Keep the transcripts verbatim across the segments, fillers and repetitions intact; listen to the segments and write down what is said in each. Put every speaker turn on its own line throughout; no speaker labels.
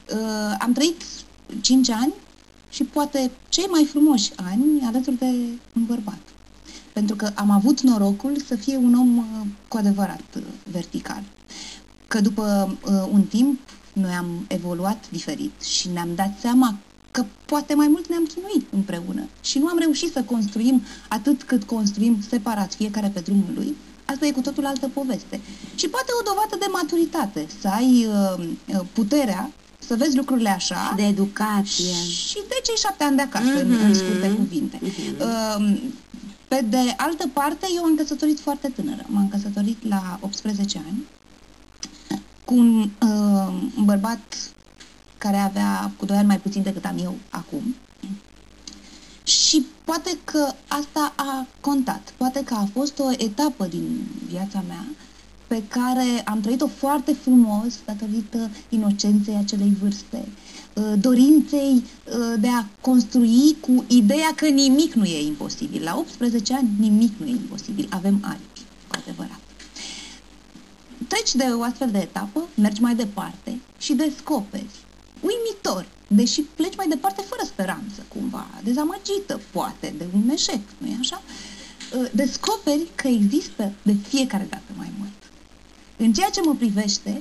uh, am trăit cinci ani și poate cei mai frumoși ani alături de un bărbat. Pentru că am avut norocul să fie un om uh, cu adevărat uh, vertical. Că după uh, un timp noi am evoluat diferit și ne-am dat seama că poate mai mult ne-am chinuit împreună și nu am reușit să construim atât cât construim separat, fiecare pe drumul lui. Asta e cu totul altă poveste. Și poate o dovadă de maturitate, să ai uh, puterea să vezi lucrurile așa.
De educație.
Și de cei șapte ani de acasă, mm-hmm. în, în scurte cuvinte. Mm-hmm. uh, pe de altă parte, eu am căsătorit foarte tânără. M-am căsătorit la optsprezece ani cu un, uh, un bărbat care avea cu doi ani mai puțin decât am eu acum. Și poate că asta a contat. Poate că a fost o etapă din viața mea pe care am trăit-o foarte frumos datorită inocenței acelei vârste, dorinței de a construi cu ideea că nimic nu e imposibil. La optsprezece ani nimic nu e imposibil. Avem aripi, cu adevărat. Treci de o astfel de etapă, mergi mai departe și descoperi, uimitor, deși pleci mai departe fără speranță, cumva, dezamăgită, poate, de un eșec, nu-i așa? Descoperi că există de fiecare dată mai mult. În ceea ce mă privește,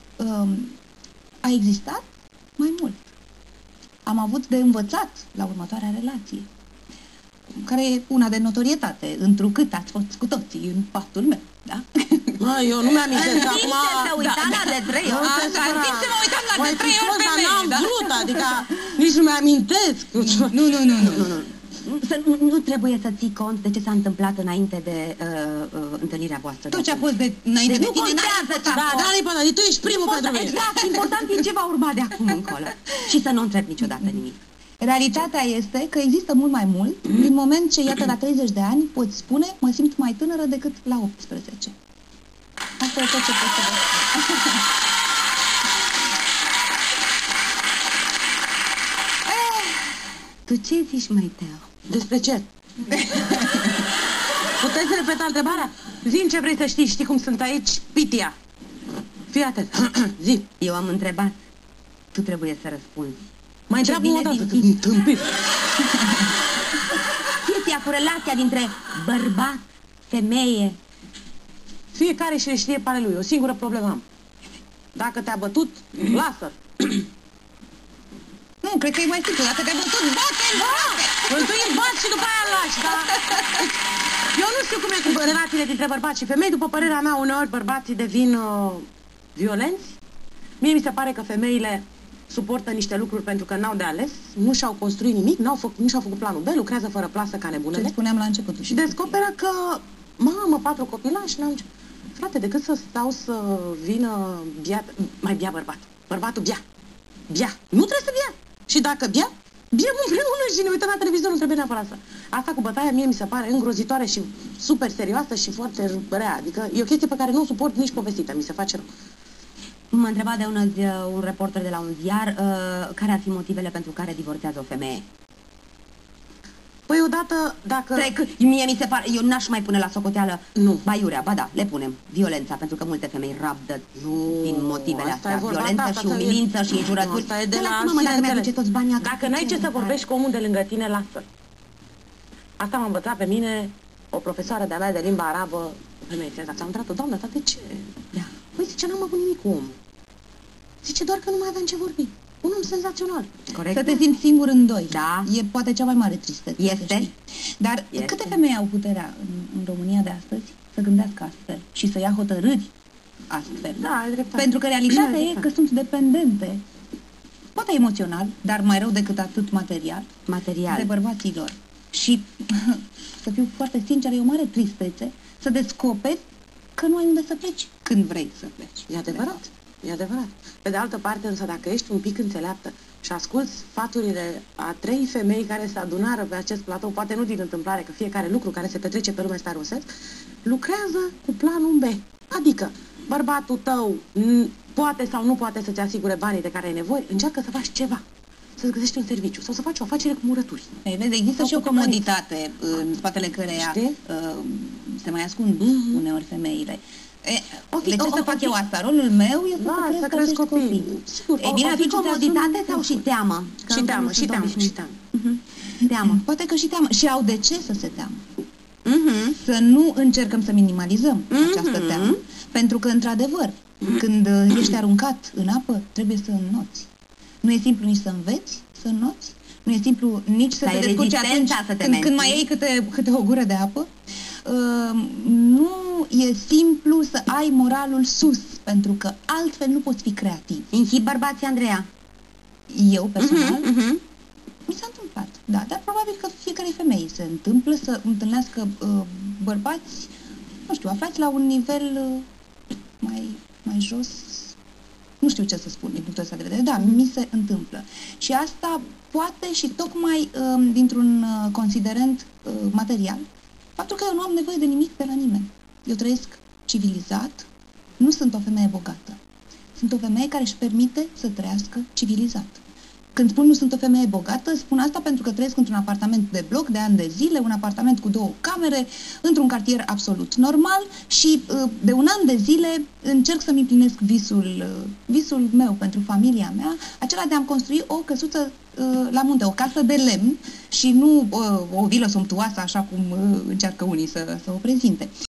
a existat mai mult. Am avut de învățat la următoarea relație, care e una de notorietate, întrucât ați fost cu toții în patul meu, da?
Mă, eu nu mi-amintesc acum...
să uita la de trei ori.
În timp ce mă uitam la de trei ori pe
mine, n-am vrut, adică nici nu mi-amintesc.
Nu, nu, nu, nu, nu.
Să, nu, nu trebuie să ții cont de ce s-a întâmplat înainte de uh, uh, întâlnirea voastră.
Tot ce a fost de, înainte
deci
de tine,
nu contează ce a
Da,
fost.
da, Lipa, tu ești primul pentru mine.
Exact, important e ce va urma de acum încolo. Și să nu întreb niciodată nimic.
Realitatea este că există mult mai mult, din moment ce, iată, la treizeci de ani, poți spune, mă simt mai tânără decât la optsprezece. Asta e tot ce pot să vă spun.
Tu ce zici, mai Teo?
Despre ce? Puteți repeta întrebarea? Zi-mi ce vrei să știi, știi cum sunt aici, Pitia. Fii atent. Zi.
Eu am întrebat. Tu trebuie să răspunzi.
Mai
Ce
întreabă o
vine
dată,
din
tâmpit.
chestia cu relația dintre bărbat, femeie.
Fiecare și știe pe ale lui. O singură problemă am. Dacă te-a bătut, lasă.
Nu, cred că e mai simplu. Dacă te-a bătut, bate-l, bate!
Întâi îl bați și după aia îl lași, da? Eu nu știu cum e cu relațiile dintre bărbați și femei. După părerea mea, uneori bărbații devin uh, violenți. Mie mi se pare că femeile suportă niște lucruri pentru că n-au de ales, nu și-au construit nimic, n-au făcut, nu și-au făcut planul B, lucrează fără plasă ca nebunele.
Ce spuneam la început.
Și descoperă că, mamă, patru copilași, n-am... Frate, decât să stau să vină bia, mai bia bărbat. Bărbatul bia. Bia. Nu trebuie să bia. Și dacă bia, bia împreună și ne uităm la televizor, nu trebuie neapărat asta. Asta cu bătaia mie mi se pare îngrozitoare și super serioasă și foarte rea. Adică e o chestie pe care nu o suport nici povestită, mi se face rău.
M-a întrebat de una zi, un reporter de la un ziar uh, care ar fi motivele pentru care divorțează o femeie.
Păi odată, dacă...
Trec, mie mi se pare, eu n-aș mai pune la socoteală
Nu.
baiurea, ba da, le punem. Violența, pentru că multe femei rabdă
Nu,
din motivele
asta
astea.
e vorba
Violență
ta,
și
asta e-
umilință și jurături.
Asta e de la
Lasă-mă, mă, dacă
sine
mi-aduce toți banii acasă.
Dacă n-ai ce să vorbești cu omul de lângă tine, lasă. Asta m-a învățat pe mine o profesoară de-a mea de limba arabă, o femeie, ți-am întrebat-o, doamnă, dar de ce?
Da.
Păi zice, n-am avut nimic cu omul. Zice, doar că nu mai aveam ce vorbi. Un om senzațional.
Corect?
Să te simți singur în doi.
Da.
E poate cea mai mare tristețe.
Este.
Știi? Dar
Este.
câte femei au puterea în, în România de astăzi să gândească astfel și să ia hotărâri astfel?
Da, ai dreptate.
Pentru că realitatea
Da, ai
e
dreptate.
că sunt dependente, poate emoțional, dar mai rău decât atât material,
Material.
de bărbații lor. Și, să fiu foarte sinceră, e o mare tristețe să descoperi că nu ai unde să pleci când vrei să pleci.
E adevărat, e adevărat. Pe de altă parte, însă, dacă ești un pic înțeleaptă și asculți sfaturile a trei femei care se adunară pe acest platou, poate nu din întâmplare, că fiecare lucru care se petrece pe lume ăsta are un sens, lucrează cu planul B. Adică, bărbatul tău poate sau nu poate să-ți asigure banii de care ai nevoie, încearcă să faci ceva. Să-ți găsești un serviciu sau să faci o afacere cu murături.
Ei, vezi, există
Sau
și o
cu
comoditate în spatele căreia
Știi?
uh, se mai ascund
Mhm.
uneori femeile. E,
O fi-
de ce
o-
să
o-
fac
o fi-
eu asta? Rolul meu este
Da,
să cresc,
să cresc
acești
copii.
copii.
Sigur,
Ei bine,
o
ar fi
fi
comoditate sau și teamă? Că
Și
încă
teamă,
nu
și
sunt
teamă, și
obișnuiți.
teamă.
Mhm. Teamă.
Poate că și teamă. Și au de ce să se teamă.
Mhm.
Să nu încercăm să minimalizăm
Mhm.
această teamă. Pentru că, într-adevăr, când uh, ești aruncat în apă, trebuie să înnoți. Nu e simplu nici să înveți să înnoți, nu e simplu nici să
Să ai
te descurci
rezistența
atunci
să te
când, când mai
menții.
iei câte, câte o gură de apă. Uh, nu e simplu să ai moralul sus, pentru că altfel nu poți fi creativ.
Inhib bărbații, Andreea?
Eu, personal,
Mhm, mhm.
mi s-a întâmplat, da, dar probabil că fiecare femeie se întâmplă să întâlnească uh, bărbați, nu știu, aflați la un nivel uh, mai, mai jos, nu știu ce să spun din punctul ăsta de vedere, da, mi se întâmplă. Și asta poate și tocmai uh, dintr-un uh, considerent uh, material, faptul că eu nu am nevoie de nimic de la nimeni. Eu trăiesc civilizat, nu sunt o femeie bogată. Sunt o femeie care își permite să trăiască civilizat. Când spun nu sunt o femeie bogată, spun asta pentru că trăiesc într-un apartament de bloc de ani de zile, un apartament cu două camere, într-un cartier absolut normal și uh, de un an de zile încerc să-mi împlinesc visul, uh, visul meu pentru familia mea, acela de a-mi construi o căsuță uh, la munte, o casă de lemn și nu uh, o vilă somptuoasă așa cum uh, încearcă unii să, să o prezinte.